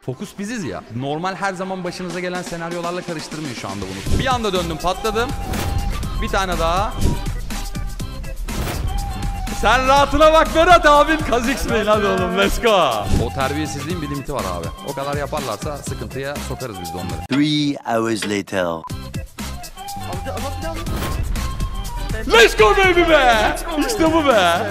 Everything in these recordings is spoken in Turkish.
Fokus biziz ya. Normal her zaman başınıza gelen senaryolarla karıştırmayın şu anda bunu. Bir anda döndüm, patladım. Bir tane daha. Sen rahatına bak Berat abin. Kha'Zix Bey hadi oğlum, let's go. O terbiyesizliğin bir limiti var abi. O kadar yaparlarsa sıkıntıya sokarız biz de onları. 3 hours later. Let's go baby be. İşte bu be.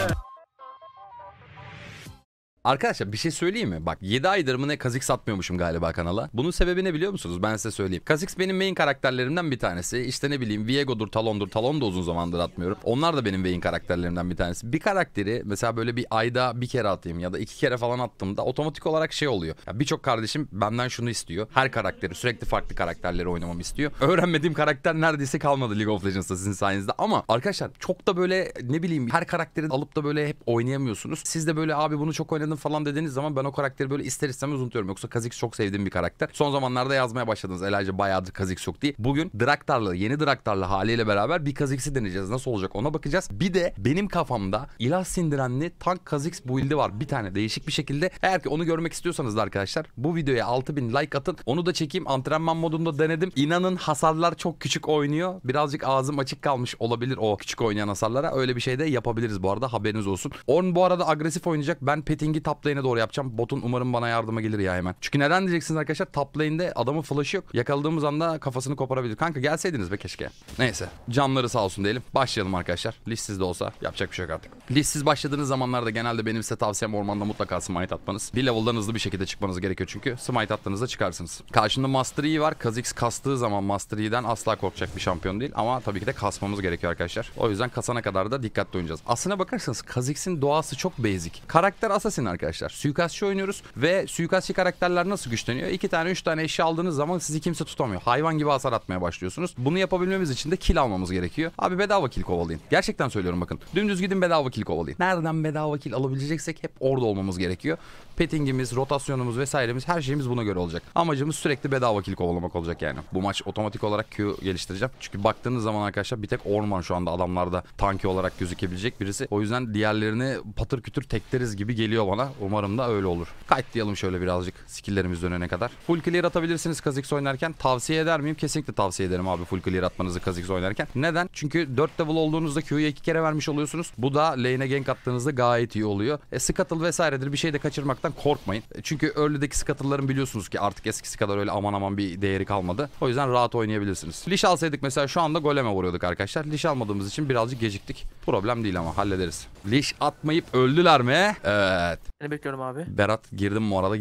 Arkadaşlar bir şey söyleyeyim mi? Bak 7 aydır mı ne Kha'Zix atmıyormuşum galiba kanala. Bunun sebebi ne biliyor musunuz? Ben size söyleyeyim. Kha'Zix benim main karakterlerimden bir tanesi. İşte ne bileyim Viego'dur, Talon'dur. Talon da uzun zamandır atmıyorum. Onlar da benim main karakterlerimden bir tanesi. Bir karakteri mesela böyle bir ayda bir kere atayım ya da 2 kere falan attığımda otomatik olarak şey oluyor. Birçok kardeşim benden şunu istiyor. Her karakteri sürekli farklı karakterleri oynamamı istiyor. Öğrenmediğim karakter neredeyse kalmadı League of Legends'ta sizin sayenizde. Ama arkadaşlar çok da böyle ne bileyim her karakteri alıp da böyle hep oynayamıyorsunuz. Siz de böyle abi bunu çok oynadım falan dediğiniz zaman ben o karakteri böyle ister istemez unutuyorum. Yoksa Kha'Zix çok sevdiğim bir karakter. Son zamanlarda yazmaya başladınız. Elijah bayağıdır Kha'Zix yok diye. Bugün Draktar'la, yeni Draktar'la haliyle beraber bir Kha'Zix'i deneyeceğiz. Nasıl olacak ona bakacağız. Bir de benim kafamda ilah sindirenli tank Kha'Zix build'i var. Bir tane değişik bir şekilde. Eğer ki onu görmek istiyorsanız da arkadaşlar bu videoya 6000 like atın. Onu da çekeyim. Antrenman modunda denedim. İnanın hasarlar çok küçük oynuyor. Birazcık ağzım açık kalmış olabilir o küçük oynayan hasarlara. Öyle bir şey de yapabiliriz bu arada. Haberiniz olsun. Ornn bu arada agresif oynayacak. Ben Petting'i top lane'e doğru yapacağım. Botun umarım bana yardıma gelir ya hemen. Çünkü neden diyeceksiniz arkadaşlar? Top lane'de adamın flash'ı yok. Yakaladığımız anda kafasını koparabilir. Kanka gelseydiniz be keşke. Neyse. Canları sağ olsun diyelim. Başlayalım arkadaşlar. Listsiz de olsa yapacak bir şey yok artık. Listsiz başladığınız zamanlarda genelde benim size tavsiyem ormanda mutlaka smite atmanız. Bir level'dan hızlı bir şekilde çıkmanız gerekiyor çünkü. Smite attığınızda çıkarsınız. Karşında Master Yi var. Kha'Zix kastığı zaman Master Yi'den asla korkacak bir şampiyon değil. Ama tabii ki de kasmamız gerekiyor arkadaşlar. O yüzden kasana kadar da dikkatli oynayacağız. Aslına bakarsanız Kha'Zix'in doğası çok basic. Karakter assassin arkadaşlar. Suikastçı oynuyoruz ve suikastçı karakterler nasıl güçleniyor? 2 tane 3 tane eşya aldığınız zaman sizi kimse tutamıyor. Hayvan gibi hasar atmaya başlıyorsunuz. Bunu yapabilmemiz için de kill almamız gerekiyor. Abi bedava kill kovalayın. Gerçekten söylüyorum bakın. Dümdüz gidin bedava kill kovalayın. Nereden bedava kill alabileceksek hep orada olmamız gerekiyor. Pettingimiz, rotasyonumuz vesairemiz her şeyimiz buna göre olacak. Amacımız sürekli bedava kill kovalamak olacak yani. Bu maç otomatik olarak Q geliştireceğim. Çünkü baktığınız zaman arkadaşlar bir tek Ornn şu anda adamlarda tanki olarak gözükebilecek birisi. O yüzden diğerlerini patır kütür tekleriz gibi geliyor bana. Umarım da öyle olur. Kayıtlayalım şöyle birazcık skill'lerimiz dönene kadar. Full clear atabilirsiniz Kha'Zix oynarken. Tavsiye eder miyim? Kesinlikle tavsiye ederim abi full clear atmanızı Kha'Zix oynarken. Neden? Çünkü 4 level olduğunuzda Q'yu 2 kere vermiş oluyorsunuz. Bu da lane'e gank attığınızda gayet iyi oluyor. Scuttle vesairedir bir şey de kaçırmaktan korkmayın. Çünkü early'deki Scuttle'ların biliyorsunuz ki artık eskisi kadar öyle aman aman bir değeri kalmadı. O yüzden rahat oynayabilirsiniz. Liş alsaydık mesela şu anda goleme vuruyorduk arkadaşlar. Liş almadığımız için birazcık geciktik. Problem değil ama hallederiz. Liş atmayıp öldüler mi? Evet. Seni bekliyorum abi. Berat girdim bu arada.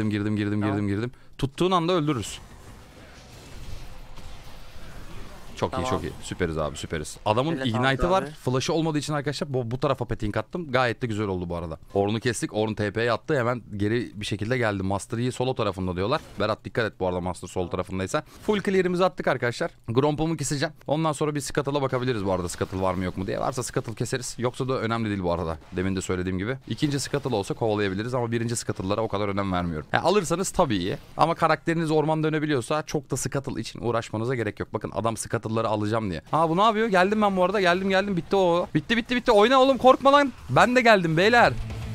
Girdim. Tuttuğun anda öldürürüz. Çok Tamam. iyi çok iyi. Süperiz abi süperiz. Adamın Elle ignite'ı tamam var. abi. Flash'ı olmadığı için arkadaşlar bu tarafa petting attım. Gayet de güzel oldu bu arada. Ornn'u kestik. Ornn TP'ye attı. Hemen geri bir şekilde geldi. Master Yi solo tarafında diyorlar. Berat dikkat et bu arada Master sol tarafındaysa. Full clear'imizi attık arkadaşlar. Gromp'umu keseceğim. Ondan sonra bir Scuttle'a bakabiliriz bu arada. Scuttle var mı yok mu diye. Varsa Scuttle keseriz. Yoksa da önemli değil bu arada. Demin de söylediğim gibi. İkinci Scuttle olsa kovalayabiliriz ama birinci Scuttle'lara o kadar önem vermiyorum. Alırsanız tabii iyi. Ama karakteriniz orman dönebiliyorsa çok da Scuttle için uğraşmanıza gerek yok. Bakın adam Scuttle'ları alacağım diye. Bu ne yapıyor? Geldim ben bu arada. Geldim. Bitti o. Bitti. Oyna oğlum korkma lan. Ben de geldim beyler.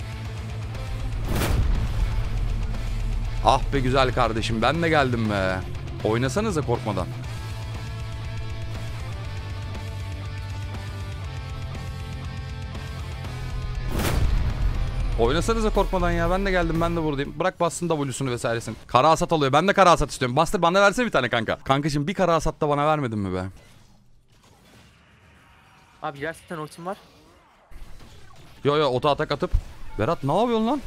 Ah be güzel kardeşim. Ben de geldim be. Oynasanıza korkmadan. Oynasanıza korkmadan ya. Ben de geldim. Ben de buradayım. Bırak bassın W'sunu vesairesini. Kara hasat alıyor. Ben de kara hasat istiyorum. Bastır bana versene bir tane kanka. Kankacığım bir kara hasat da bana vermedin mi be? Abi gerçekten ultim var. Yo oto atak atıp. Berat ne yapıyorsun lan?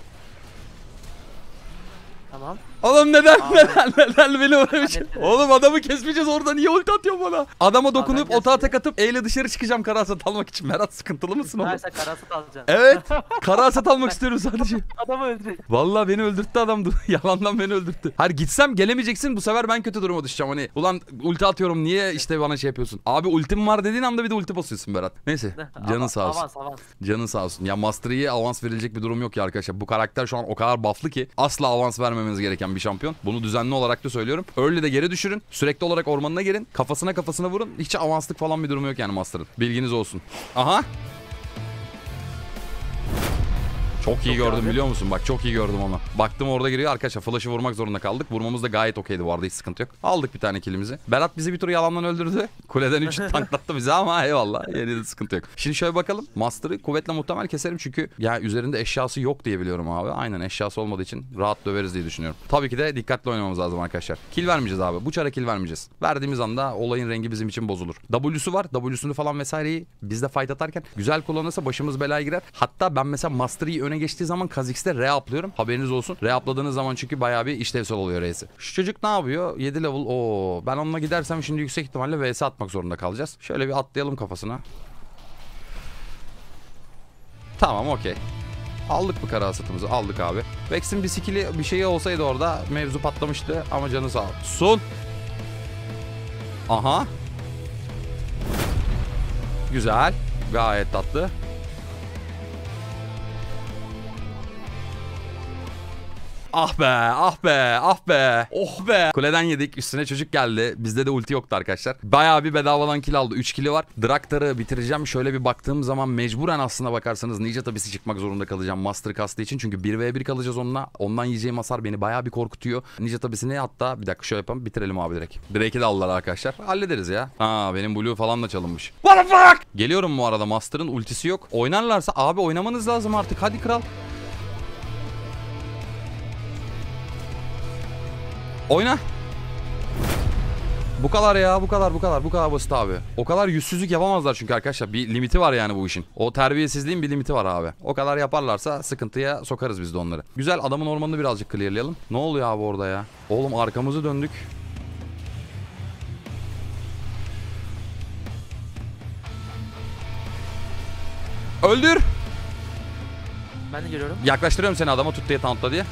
Tamam. Oğlum neden beni uğramış? Hallettim. Oğlum adamı kesmeyeceğiz orada niye ulti atıyor bana? Adama dokunup ben oto atak gelsin. atıp eyle dışarı çıkacağım kara hasat almak için. Berat sıkıntılı mısın oğlum? Ha sen karasat alacaksın. Evet. Kara hasat almak istiyorum sadece. Adamı öldürdü. Vallahi beni öldürttü adam. Yalandan beni öldürttü. Hayır gitsem gelemeyeceksin bu sefer ben kötü duruma düşeceğim. Hani ulan ulti atıyorum niye işte bana şey yapıyorsun? Abi ultim var dediğin anda bir de ulti basıyorsun Berat. Neyse canın sağ olsun. Avans. Canın sağ olsun. Ya Master Yi'ye avans verilecek bir durum yok ya arkadaşlar. Bu karakter şu an o kadar buff'lı ki asla avans vermemeniz gereken bir şampiyon. Bunu düzenli olarak da söylüyorum. Early'de geri düşürün. Sürekli olarak ormanına girin. Kafasına vurun. Hiç avanslık falan bir durumu yok yani Master'ın. Bilginiz olsun. Aha. Çok iyi Çok gördüm abi. biliyor musun? Bak çok iyi gördüm onu. Baktım orada giriyor arkadaşlar. Flash'ı vurmak zorunda kaldık. Vurmamız da gayet okeydi bu arada. Hiç sıkıntı yok. Aldık bir tane killimizi. Berat bizi bir tur yalandan öldürdü. Kuleden 3 tanklattı bize ama eyvallah. Yine de sıkıntı yok. Şimdi şöyle bakalım. Master'ı kuvvetle muhtemel keserim çünkü ya üzerinde eşyası yok diye biliyorum abi. Aynen eşyası olmadığı için rahat döveriz diye düşünüyorum. Tabii ki de dikkatli oynamamız lazım arkadaşlar. Kill vermeyeceğiz abi. Bu çara kill vermeyeceğiz. Verdiğimiz anda olayın rengi bizim için bozulur. W'su var. W'sunu falan vesaireyi biz de fight atarken güzel kullanırsa başımız belaya girer. Hatta ben mesela Master Yi öne geçtiği zaman Kha'Zix'te re-uplıyorum. Haberiniz olsun. Re-upladığınız zaman çünkü bayağı bir işlevsel oluyor R'si. Şu çocuk ne yapıyor? 7 level. Oo, ben onunla gidersem şimdi yüksek ihtimalle vs atmak zorunda kalacağız. Şöyle bir atlayalım kafasına. Tamam okey. Aldık bu kara hasatımızı. Aldık abi. Vex'in bir skill'i bir şeyi olsaydı orada mevzu patlamıştı ama canı sağ olsun. Aha. Güzel. Gayet tatlı. Ah be, ah be, ah be. Oh be. Kuleden yedik. Üstüne çocuk geldi. Bizde de ulti yoktu arkadaşlar. Bayağı bir bedavadan kill aldı. 3 kill'i var. Draktar'ı bitireceğim. Şöyle bir baktığım zaman mecburen aslına bakarsanız Ninja tabisi çıkmak zorunda kalacağım Master kastı için. Çünkü 1v1 kalacağız onunla. Ondan yiyeceğim hasar beni bayağı bir korkutuyor. Ninja tabisini hatta bir dakika şöyle yapalım. Bitirelim abi direkt. Drake'i de aldılar arkadaşlar. Hallederiz ya. Ha benim Blue falan da çalınmış. What the fuck? Geliyorum bu arada. Master'ın ultisi yok. Oynarlarsa abi oynamanız lazım artık. Hadi kral. Oyna. Bu kadar ya, bu kadar basit abi. O kadar yüzsüzlük yapamazlar çünkü arkadaşlar bir limiti var yani bu işin. O terbiyesizliğin bir limiti var abi. O kadar yaparlarsa sıkıntıya sokarız biz de onları. Güzel, adamın ormanını birazcık clearlayalım. Ne oluyor abi orada ya? Oğlum arkamızı döndük. Öldür. Ben de geliyorum. Yaklaştırıyorum seni adama, tut diye tauntla diye.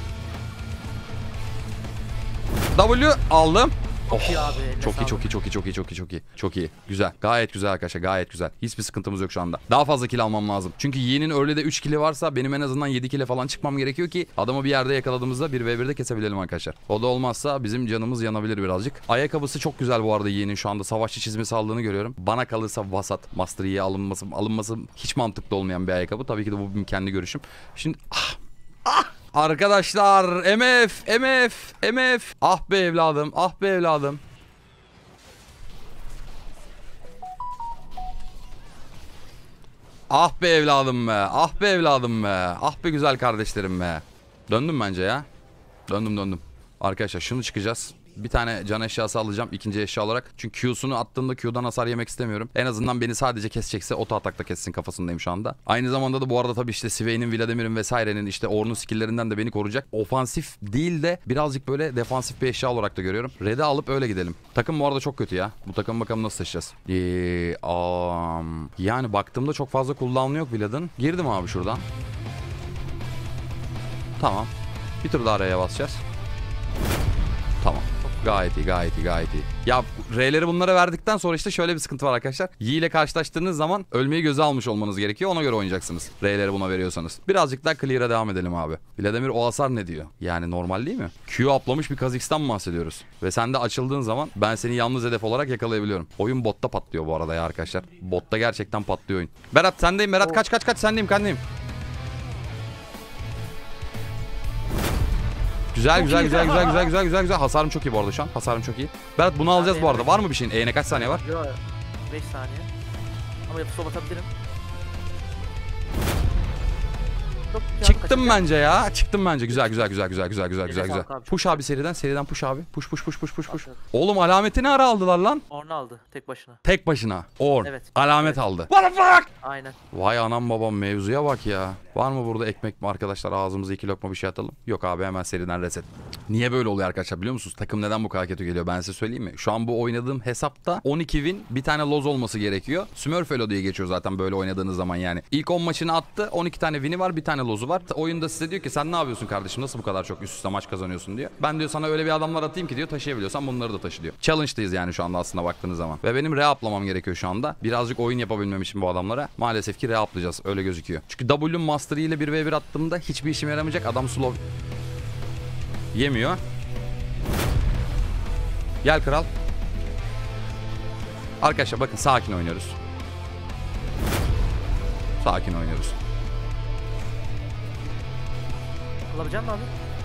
W aldım. Çok iyi abi. eline Çok iyi, sağlık. çok iyi, çok iyi, çok iyi, çok iyi, çok iyi. Çok iyi. Güzel. Gayet güzel arkadaşlar, gayet güzel. Hiçbir sıkıntımız yok şu anda. Daha fazla kill almam lazım. Çünkü Yi'nin early'de 3 kill'i varsa benim en azından 7 kill'e falan çıkmam gerekiyor ki adamı bir yerde yakaladığımızda 1v1'de kesebilelim arkadaşlar. O da olmazsa bizim canımız yanabilir birazcık. Ayakkabısı çok güzel bu arada Yi'nin şu anda savaşçı çizmesi aldığını görüyorum. Bana kalırsa vasat. Master Yi'ye alınması hiç mantıklı olmayan bir ayakkabı. Tabii ki de bu benim kendi görüşüm. Şimdi arkadaşlar MF. Ah be evladım, ah be evladım. Ah be evladım be, ah be evladım be, ah be güzel kardeşlerim be. Döndüm bence ya. Döndüm. Arkadaşlar şunu çıkacağız. Bir tane can eşyası alacağım ikinci eşya olarak. Çünkü Q'sunu attığımda Q'dan hasar yemek istemiyorum. En azından beni sadece kesecekse oto atakta kessin kafasındayım şu anda. Aynı zamanda da bu arada tabii işte Swain'in, Vladimir'in vesairenin işte Ornn'un skill'lerinden de beni koruyacak. Ofansif değil de birazcık böyle defansif bir eşya olarak da görüyorum. Red'i alıp öyle gidelim. Takım bu arada çok kötü ya. Bu takım bakalım nasıl taşıyacağız. Yani baktığımda çok fazla cooldown'u yok Vlad'ın. Girdim abi şuradan. Tamam. Bir tur daha R'ye basacağız. Tamam. Gayet iyi. Ya R'leri bunlara verdikten sonra işte şöyle bir sıkıntı var arkadaşlar. Yi ile karşılaştığınız zaman ölmeyi göze almış olmanız gerekiyor. Ona göre oynayacaksınız. R'leri buna veriyorsanız. Birazcık daha clear'a devam edelim abi. Vladimir o hasar ne diyor? Yani normal değil mi? Q aplamış bir Kha'Zix'ten mi bahsediyoruz? Ve sen de açıldığın zaman ben seni yalnız hedef olarak yakalayabiliyorum. Oyun botta patlıyor bu arada ya arkadaşlar. Botta gerçekten patlıyor oyun. Berat sendeyim. Berat kaç sendeyim. Güzel. Hasarım çok iyi bu arada şu an. Hasarım çok iyi. Berat bunu alacağız bu arada. Var mı bir şeyin? Ne kaç saniye var? Yok. 5 saniye. Ama yapı sol atabilirim. Çok güzel Çıktım kaçacak. bence ya. Çıktım bence. Güzel. Push abi seriden push abi. Push. Atladım. Oğlum alametini ara aldılar lan. Orn aldı tek başına. Tek başına. Ornn. Evet. Alamet Evet. aldı. What the fuck? Aynen. Vay anam babam mevzuya bak ya. Var mı burada ekmek mi arkadaşlar? Ağzımıza 2 lokma bir şey atalım. Yok abi hemen seriden reset. Niye böyle oluyor arkadaşlar biliyor musunuz? Takım neden bu kadar kötü geliyor ben size söyleyeyim mi? Şu an bu oynadığım hesapta 12 win bir tane loz olması gerekiyor. Smurfelo diye geçiyor zaten böyle oynadığınız zaman yani. İlk 10 maçını attı. 12 tane win'i var, bir tane lozu var. Oyunda size diyor ki sen ne yapıyorsun kardeşim? Nasıl bu kadar çok üst üste maç kazanıyorsun diyor. Ben diyor sana öyle bir adamlar atayım ki diyor taşıyabiliyorsan bunları da taşı diyor. Challenge'dayız yani şu anda aslında baktığınız zaman. Ve benim re-uplamam gerekiyor şu anda. Birazcık oyun yapabilmem için bu adamlara. Maalesef ki re-uplayacağız. Öyle gözüküyor. Çünkü W Master ile 1v1 attığımda hiçbir işime yaramayacak. Adam slow yemiyor. Gel kral. Arkadaşlar bakın sakin oynuyoruz. Alabilecek misin abi?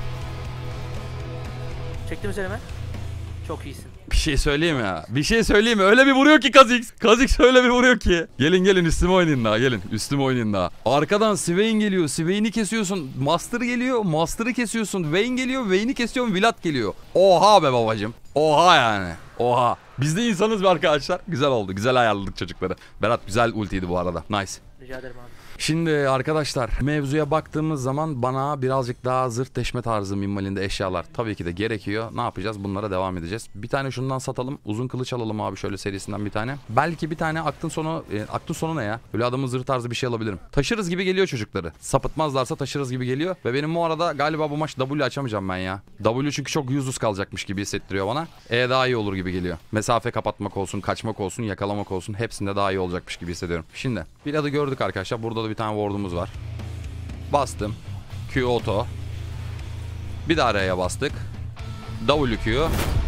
Çektim üzerime. Çok iyisin. Bir şey söyleyeyim ya. Bir şey söyleyeyim mi? Öyle bir vuruyor ki Kha'Zix. Kha'Zix öyle bir vuruyor ki. Gelin üstüme oynayın daha. Gelin üstüme oynayın daha. Arkadan Swain geliyor. Swain'i kesiyorsun. Master geliyor. Master'ı kesiyorsun. Vayne geliyor. Vayne'i kesiyorsun. Vlad geliyor. Oha be babacım. Oha yani. Oha. Biz de insanız be arkadaşlar. Güzel oldu. Güzel ayarladık çocukları. Berat güzel ultiydi bu arada. Nice. Rica ederim abi. Şimdi arkadaşlar mevzuya baktığımız zaman bana birazcık daha zırh deşme tarzı minvalinde eşyalar tabii ki de gerekiyor. Ne yapacağız? Bunlara devam edeceğiz. Bir tane şundan satalım. Uzun kılıç alalım abi şöyle serisinden bir tane. Belki bir tane aklın sonu ne ya? Böyle adamın zırh tarzı bir şey alabilirim. Taşırız gibi geliyor çocukları. Sapıtmazlarsa taşırız gibi geliyor. Ve benim bu arada galiba bu maç W açamayacağım ben ya. W çünkü çok useless kalacakmış gibi hissettiriyor bana. Daha iyi olur gibi geliyor. Mesafe kapatmak olsun, kaçmak olsun, yakalamak olsun hepsinde daha iyi olacakmış gibi hissediyorum. Şimdi bir adı gördük arkadaşlar. Burada da bir tane ward'umuz var. Bastım. Q auto. Bir daha R'ye bastık. WQ.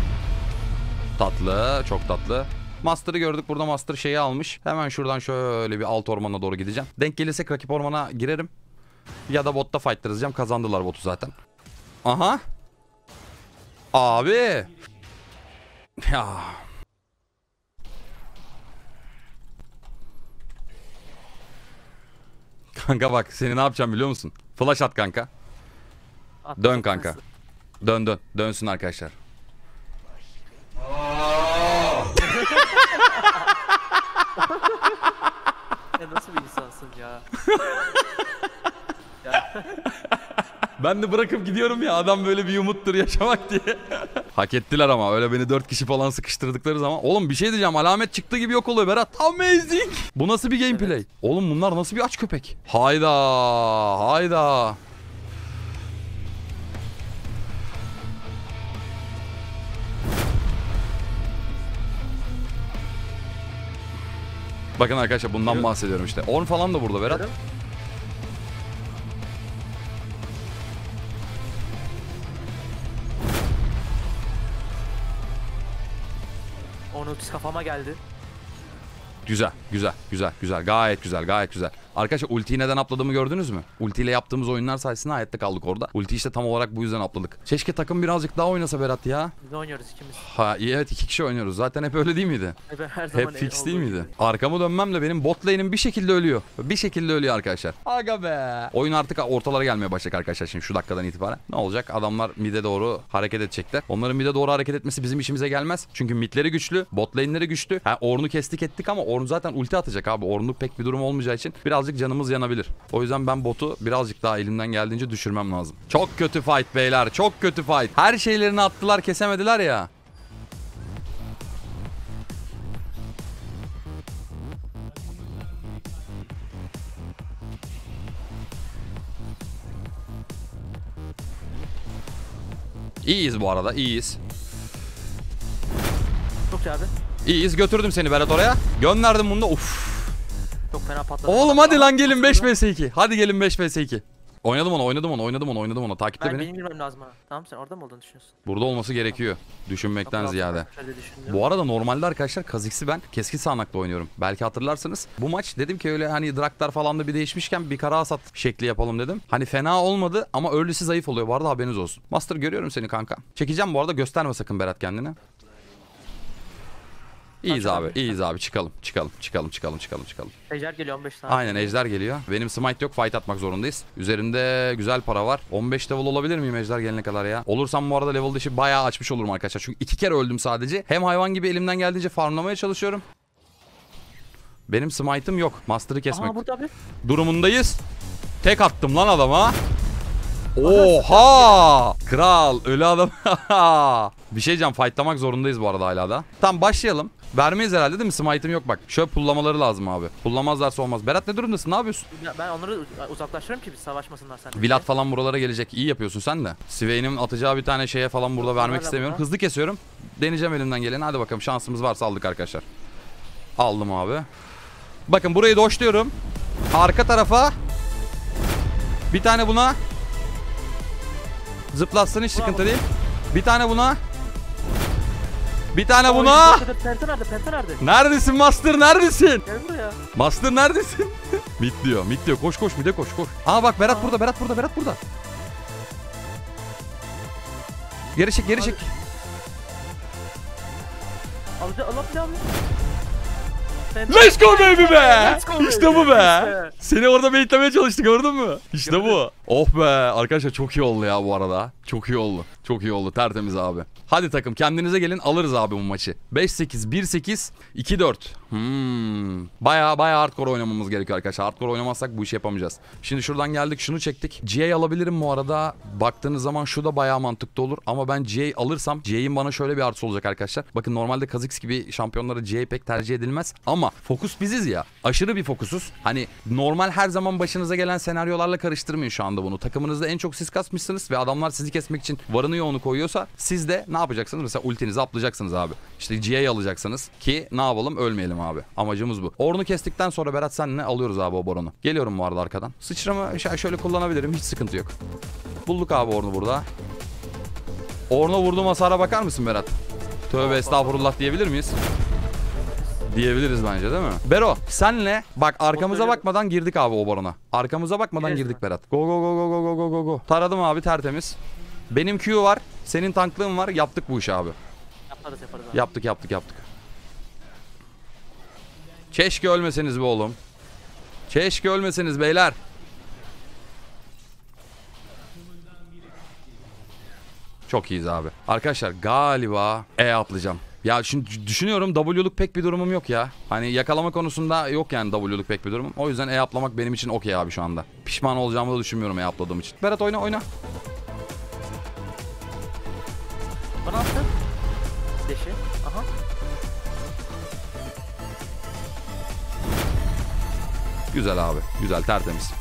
Tatlı. Çok tatlı. Master'ı gördük. Burada Master şeyi almış. Hemen şuradan şöyle bir alt ormana doğru gideceğim. Denk gelirsek rakip ormana girerim. Ya da botta fightlarız diyeceğim. Kazandılar botu zaten. Aha. Abi. Ya. Kanka bak seni ne yapacağım biliyor musun? Flash at kanka. Dön kanka. Dön. Dönsün arkadaşlar. Ya nasıl bir insansın ya? Ben de bırakıp gidiyorum ya adam böyle bir umuttur yaşamak diye. Hak ettiler ama öyle beni 4 kişi falan sıkıştırdıkları zaman. Oğlum bir şey diyeceğim alamet çıktı gibi yok oluyor Berat. Amazing. Bu nasıl bir gameplay? Evet. Oğlum bunlar nasıl bir aç köpek? Hayda. Bakın arkadaşlar bundan bahsediyorum işte. Orn falan da burada Berat. Onun ultisi kafama geldi. Güzel. Gayet güzel. Arkadaşlar ultiyi neden upladığımı gördünüz mü? Ultiyle yaptığımız oyunlar sayesinde hayatta kaldık orada. Ulti işte tam olarak bu yüzden upladık. Keşke takım birazcık daha oynasa Berat ya. Biz oynuyoruz ikimiz. Ha iyi evet 2 kişi oynuyoruz. Zaten hep öyle değil miydi? Her zaman hep fix değil miydi? Arkamı dönmemle benim bot lane'im bir şekilde ölüyor. Arkadaşlar. Aga be. Oyun artık ortalara gelmeye başlayacak arkadaşlar şimdi şu dakikadan itibaren. Ne olacak? Adamlar mid'e doğru hareket edecekler. Onların mid'e doğru hareket etmesi bizim işimize gelmez. Çünkü mid'leri güçlü, bot lane'leri güçlü. Ornn'u kestik ettik ama Ornn zaten ulti atacak abi. Ornn'luk pek bir durum olmayacağı için birazcık canımız yanabilir. O yüzden ben botu birazcık daha elimden geldiğince düşürmem lazım. Çok kötü fight beyler. Çok kötü fight. Her şeylerini attılar kesemediler ya. İyiyiz bu arada. İyiyiz. Çok iyi abi. İyiyiz. Götürdüm seni Berat oraya. Gönderdim bunu da. Uff. Çok fena patladı. Oğlum hadi lan gelin 5 vs 2. Hadi gelin 5 vs 2. Oynadım onu. Takipte beni. Benim girmem lazım ha. Tamam sen orada mı olduğunu düşünüyorsun? Burada olması gerekiyor. Düşünmekten ziyade. Bu arada normalde arkadaşlar Kha'Zix'i ben keskin sağanakla oynuyorum. Belki hatırlarsınız. Bu maç dedim ki öyle hani Draktar falan da bir değişmişken bir kara hasat şekli yapalım dedim. Hani fena olmadı ama early'si zayıf oluyor. Bu arada haberiniz olsun. Master görüyorum seni kanka. Çekeceğim bu arada gösterme sakın Berat kendini. İyiyiz abi. Çıkalım. Ejder geliyor 15 tane. Aynen ejder geliyor. Benim smite yok fight atmak zorundayız. Üzerimde güzel para var. 15 level olabilir miyim ejder gelene kadar ya? Olursam bu arada level dışı bayağı açmış olurum arkadaşlar. Çünkü 2 kere öldüm sadece. Hem hayvan gibi elimden geldiğince farmlamaya çalışıyorum. Benim smite'ım yok. Master'ı kesmek. Aha burada abi. Durumundayız. Tek attım lan adama. Oha! Kral ölü adam. Bir şey diyeceğim fightlamak zorundayız bu arada hala da. Tamam başlayalım. Vermeyiz herhalde değil mi? Smite'ım yok bak. Şöyle pullamaları lazım abi. Pullamazlarsa olmaz. Berat ne durumdasın? Ne yapıyorsun? Ben onları uzaklaştırıyorum ki biz savaşmasınlar seninle. Vlad falan buralara gelecek. İyi yapıyorsun sen de. Swain'in atacağı bir tane şeye falan burada vermek istemiyorum. Hızlı kesiyorum. Deneyeceğim elimden geleni. Hadi bakalım şansımız varsa aldık arkadaşlar. Aldım abi. Bakın burayı doşluyorum. Arka tarafa. Bir tane buna. Zıplatsın hiç sıkıntı değil. Bir tane buna. Bir tane buna. Penta nerede? Neredesin Master neredesin? Gel buraya. Master neredesin? Mid diyor. Koş bir de koş. Aa bak Berat burada. Geri çek, geri çek. Allah bir daha mı? Let's go baby be. Let's go İşte baby. bu be. İşte. Seni orada baitlemeye çalıştık, gördün mü? İşte Gördüm. bu. Oh be. Arkadaşlar çok iyi oldu ya bu arada. Çok iyi oldu. Çok iyi oldu. Tertemiz abi. Hadi takım kendinize gelin, alırız abi bu maçı. 5-8, 1-8, 2-4. Baya hardcore oynamamız gerekiyor arkadaşlar. Hardcore oynamazsak bu işi yapamayacağız. Şimdi şuradan geldik, şunu çektik. GA alabilirim bu arada. Baktığınız zaman şu da baya mantıklı olur. Ama ben GA alırsam GA'in bana şöyle bir artısı olacak arkadaşlar. Bakın normalde Kha'Zix gibi şampiyonlara GA pek tercih edilmez. Ama fokus biziz ya. Aşırı bir fokusuz. Hani normal her zaman başınıza gelen senaryolarla karıştırmayın şu anda bunu. Takımınızda en çok siz kasmışsınız ve adamlar sizi kesmek için varını yoğunu koyuyorsa siz de ne yapacaksınız? Mesela ultinizi aplayacaksınız abi. İşte GA alacaksınız ki ne yapalım, ölmeyelim abi. Amacımız bu. Orunu kestikten sonra Berat senle alıyoruz abi o boronu. Geliyorum bu arada arkadan. Sıçramı şöyle kullanabilirim, hiç sıkıntı yok. Bulduk abi Ornu burada. Orna vurduğum hasara bakar mısın Berat? Tövbe estağfurullah diyebilir miyiz? Diyebiliriz bence, değil mi? Bero senle bak arkamıza bakmadan girdik abi o borona. Arkamıza bakmadan girdik Berat. Go go go go go go go go go. Taradım abi, tertemiz. Benim Q var. Senin tanklığın var. Yaptık bu işi abi. Yaparız abi. Yaptık. Keşke ölmeseniz be oğlum. Keşke ölmeseniz beyler. Çok iyiyiz abi. Arkadaşlar galiba atlayacağım. Ya şimdi düşünüyorum, W'luk pek bir durumum yok ya. Hani yakalama konusunda yok yani W'luk pek bir durumum. O yüzden atlamak benim için okey abi şu anda. Pişman olacağımı da düşünmüyorum atladığım için. Berat oyna. Bana attı. Deşi. Aha. Güzel abi. Güzel, tertemiz.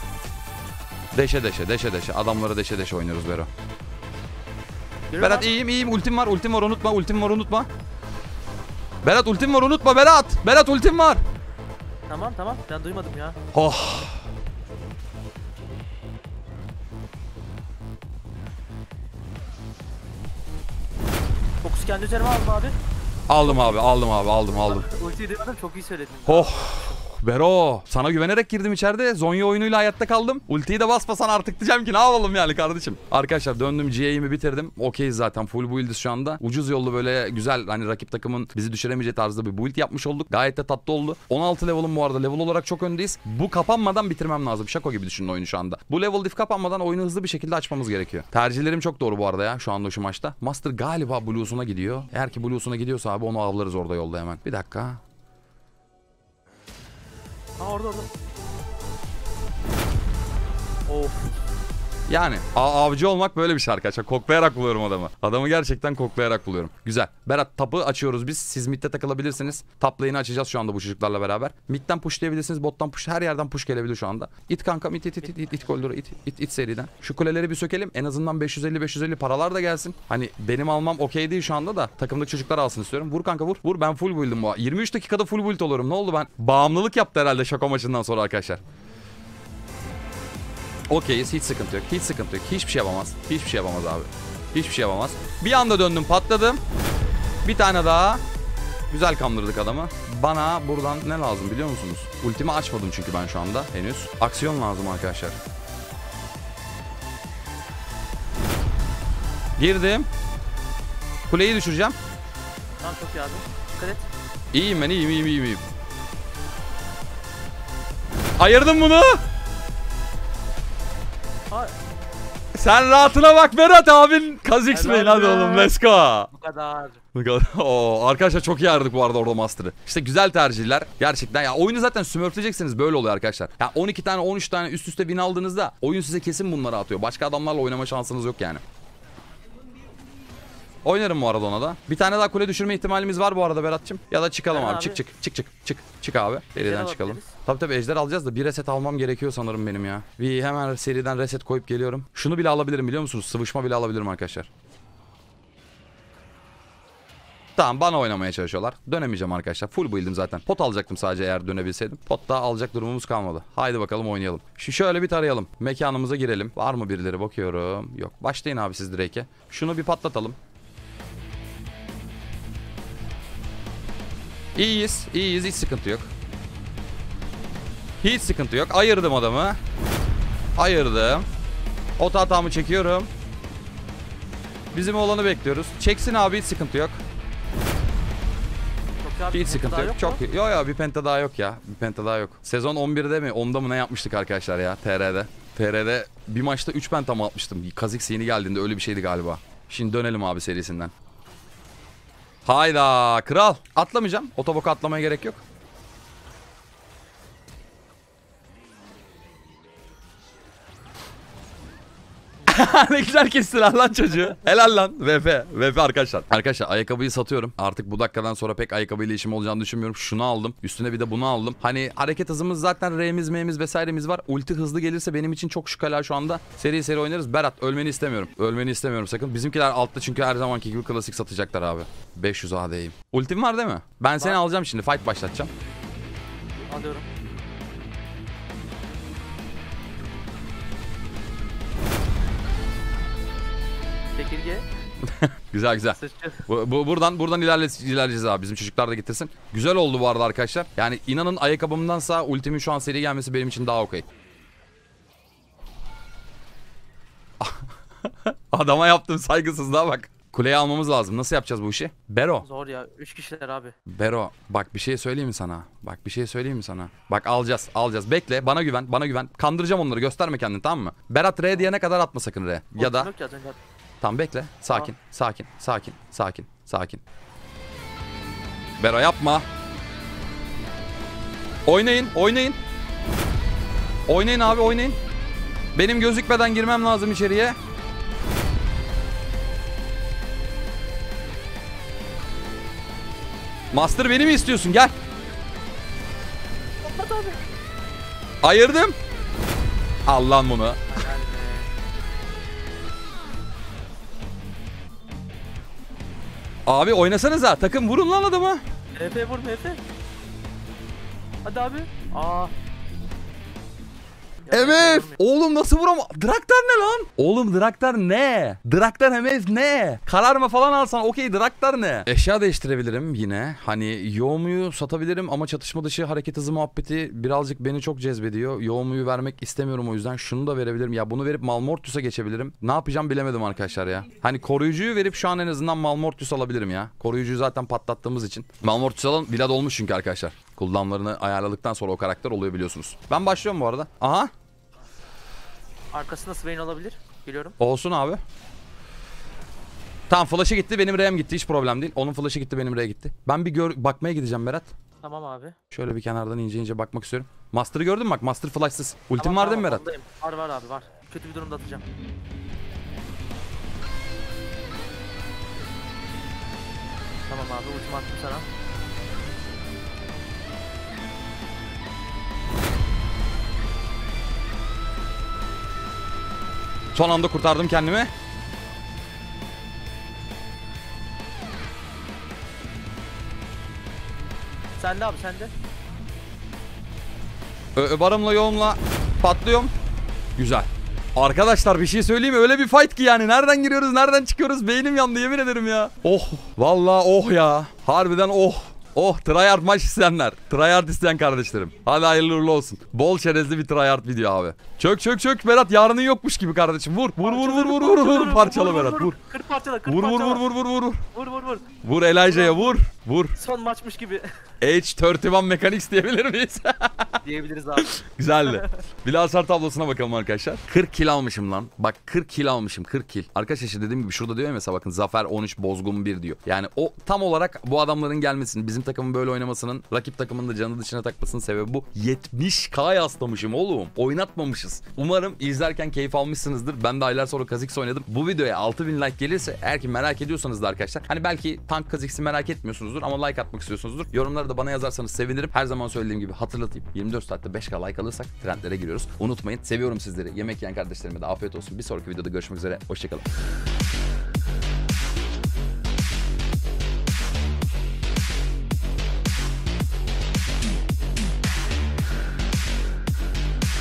Deşe. Adamları deşe oynuyoruz Bero. Görüyor Berat musun? iyiyim. Ultim var unutma. Berat ultim var unutma Berat. Berat ultim var. Tamam. Ben duymadım ya. Oh. Fokus kendi üzerime aldım abi. Aldım. Ultiyi duymadım, çok iyi söyledin. Oh. Bero sana güvenerek girdim içeride. Zonya oyunuyla hayatta kaldım. Ultiyi de basmasan artık diyeceğim ki ne yapalım yani kardeşim. Arkadaşlar döndüm, GA'imi bitirdim. Okeyiz zaten, full build'iz şu anda. Ucuz yollu böyle güzel, hani rakip takımın bizi düşüremeyeceği tarzda bir build yapmış olduk. Gayet de tatlı oldu. 16 level'ım bu arada. Level olarak çok öndeyiz. Bu kapanmadan bitirmem lazım. Şako gibi düşünün oyunu şu anda. Bu level diff kapanmadan oyunu hızlı bir şekilde açmamız gerekiyor. Tercihlerim çok doğru bu arada ya şu anda şu maçta. Master galiba Blues'una gidiyor. Eğer ki Blues'una gidiyorsa abi onu avlarız orada yolda hemen. Bir dakika. Orada. Of. Yani avcı olmak böyle bir şey arkadaşlar. Koklayarak buluyorum adamı. Adamı gerçekten koklayarak buluyorum. Güzel. Berat tapı açıyoruz biz. Siz mid'de takılabilirsiniz. Top lane'i açacağız şu anda bu çocuklarla beraber. Mid'den pushlayabilirsiniz. Bottan push. Her yerden push gelebilir şu anda. İt kankam, it koridora, it seriden. Şu kuleleri bir sökelim. En azından 550 paralar da gelsin. Hani benim almam okey değil şu anda da. Takımdaki çocuklar alsın istiyorum. Vur kanka vur. Vur, ben full build'im bu. 23 dakikada full build oluyorum. Ne oldu ben? Bağımlılık yaptı herhalde şaka maçından sonra arkadaşlar. Okeyiz, hiç sıkıntı yok. Hiçbir şey yapamaz. Abi. Hiçbir şey yapamaz. Bir anda döndüm, patladım. Bir tane daha. Güzel kandırdık adamı. Bana buradan ne lazım biliyor musunuz? Ultimi açmadım çünkü ben şu anda henüz. Aksiyon lazım arkadaşlar. Girdim. Kuleyi düşüreceğim. Tamam, çok iyi abi. Dikkat et. İyiyim ben, iyiyim. Ayırdım bunu. Sen rahatına bak Berat abin. Kha'Zix Bey hadi oğlum, let's go. Bu kadar. Oo, arkadaşlar çok iyi ayarladık bu arada orada Master'ı. İşte güzel tercihler. Gerçekten ya oyunu zaten smurfleyeceksiniz, böyle oluyor arkadaşlar. Ya 12 tane 13 tane üst üste win aldığınızda oyun size kesin bunları atıyor. Başka adamlarla oynama şansınız yok yani. Oynarım bu arada ona da. Bir tane daha kule düşürme ihtimalimiz var bu arada Berat'cığım. Ya da çıkalım abi. Çık abi. Seriden çıkalım. Tabii ejder alacağız da bir reset almam gerekiyor sanırım benim ya. Bir hemen seriden reset koyup geliyorum. Şunu bile alabilirim biliyor musunuz? Sıvışma bile alabilirim arkadaşlar. Tamam, bana oynamaya çalışıyorlar. Dönemeyeceğim arkadaşlar. Full build'im zaten. Pot alacaktım sadece eğer dönebilseydim. Pot daha alacak durumumuz kalmadı. Haydi bakalım oynayalım. Şöyle bir tarayalım. Mekanımıza girelim. Var mı birileri, bakıyorum. Yok. Başlayın abi siz Drake'e. Şunu bir patlatalım. İyiyiz. Hiç sıkıntı yok. Ayırdım adamı. Ota hatamı çekiyorum. Bizim oğlanı bekliyoruz. Çeksin abi, hiç sıkıntı yok. Yok abi, Hiç sıkıntı daha yok. mu? Çok iyi. Yo bir penta daha yok ya. Bir penta daha yok. Sezon 11'de mi? 10'da mı ne yapmıştık arkadaşlar ya TR'de. TR'de bir maçta 3 penta mı atmıştım? Kha'Zix yeni geldiğinde öyle bir şeydi galiba. Şimdi dönelim abi serisinden. Hayda kral. Atlamayacağım. Otoboka atlamaya gerek yok. Ne güzel kestiler lan çocuğu. Helal lan. VP. VP arkadaşlar. Arkadaşlar ayakkabıyı satıyorum. Artık bu dakikadan sonra pek ayakkabıyla işim olacağını düşünmüyorum. Şunu aldım. Üstüne bir de bunu aldım. Hani hareket hızımız zaten R'miz, M'miz vesairemiz var. Ulti hızlı gelirse benim için çok şükala şu anda. Seri seri oynarız. Berat ölmeni istemiyorum. Ölmeni istemiyorum sakın. Bizimkiler altta çünkü her zamanki gibi klasik satacaklar abi. 500 AD'yim. Ultim var değil mi? Ben seni alacağım şimdi. Fight başlatacağım. Alıyorum. Çekirge. Güzel güzel. Sıçrı. Buradan ilerleyeceğiz abi. Bizim çocuklar da getirsin. Güzel oldu bu arada arkadaşlar. Yani inanın ayakkabımdansa ultimin şu an seri gelmesi benim için daha okey. Adama yaptığım saygısızlığa bak. Kuleyi almamız lazım. Nasıl yapacağız bu işi? Bero. Zor ya. 3 kişiler abi. Bero. Bak bir şey söyleyeyim mi sana? Bak bir şey söyleyeyim mi sana? Bak alacağız. Bekle. Bana güven. Kandıracağım onları. Gösterme kendini, tamam mı? Berat R diyene kadar atma sakın R. Ya da... Yok ya, az önce. Tamam bekle. Sakin. Bero yapma. Oynayın. Oynayın abi, oynayın. Benim gözükmeden girmem lazım içeriye. Master beni mi istiyorsun? Gel. Hadi abi. Ayırdım. Al lan bunu. Abi oynasanıza. Takım vurun lan adamı. MP vur MP. Hadi abi. Aa. Ya, MF. MP Oğlum nasıl vuramam? Draktar ne lan? Oğlum Draktar ne? Draktar MF ne? Kararma falan alsan okey, Draktar ne? Eşya değiştirebilirim yine. Hani Yoğumu'yu satabilirim ama çatışma dışı hareket hızı muhabbeti birazcık beni çok cezbediyor. Yoğumu'yu vermek istemiyorum, o yüzden şunu da verebilirim. Ya bunu verip Malmortius'a geçebilirim. Ne yapacağım bilemedim arkadaşlar ya. Hani koruyucuyu verip şu an en azından Malmortius alabilirim ya. Koruyucuyu zaten patlattığımız için. Malmortius alan Vlad olmuş çünkü arkadaşlar. Cooldown'larını ayarladıktan sonra o karakter oluyor biliyorsunuz. Ben başlıyorum bu arada. Aha. Arkasında Swain olabilir. Geliyorum. Olsun abi. Tamam, flash'ı gitti, benim R'm gitti, hiç problem değil. Onun flash'ı gitti, benim R'ye gitti. Ben bir bakmaya gideceğim Berat. Tamam abi. Şöyle bir kenardan ince bakmak istiyorum. Master'ı gördün mü bak? Master flash'sız. Ultim Tamam, var değil mi Berat? ondayım. Var abi var. Kötü bir durumda atacağım. Tamam abi, ultimi attım sana. Son anda kurtardım kendimi. Sende abi, sende. Varımla yoğumla patlıyorum. Güzel. Arkadaşlar bir şey söyleyeyim mi? Öyle bir fight ki yani. Nereden giriyoruz, nereden çıkıyoruz? Beynim yandı yemin ederim ya. Oh. Vallahi oh ya. Harbiden oh. Oh, tryhard maç isteyenler. Tryhard isteyen kardeşlerim. Hadi hayırlı uğurlu olsun. Bol çerezli bir tryhard video abi. Çök Berat, yarının yokmuş gibi kardeşim. Vur. Parçala Berat, vur. Kır parçala. Vur. Vur Elijah'ya, vur. Son maçmış gibi. H31 Mechanics diyebilir miyiz? diyebiliriz abi. Güzeldi. Bir hasar tablosuna bakalım arkadaşlar. 40 kill almışım lan. Bak 40 kill almışım, 40 kill. Arkadaşlar işte dediğim gibi şurada diyor ya mesela, bakın Zafer 13 Bozgun 1 diyor. Yani o tam olarak bu adamların gelmesinin, bizim takımın böyle oynamasının, rakip takımın da canı dışına takmasının sebebi bu. 70k yaslamışım oğlum. Oynatmamışız. Umarım izlerken keyif almışsınızdır. Ben de aylar sonra Kha'Zix oynadım. Bu videoya 6000 like gelirse, eğer ki merak ediyorsanız da arkadaşlar, hani belki tank Kha'Zix'i merak etmiyorsunuzdur ama like atmak istiyorsunuzdur. Yorumlara da bana yazarsanız sevinirim. Her zaman söylediğim gibi hatırlatayım. 24 saatte 5k like alırsak trendlere giriyoruz. Unutmayın. Seviyorum sizleri. Yemek yiyen kardeşlerime de afiyet olsun. Bir sonraki videoda görüşmek üzere. Hoşçakalın.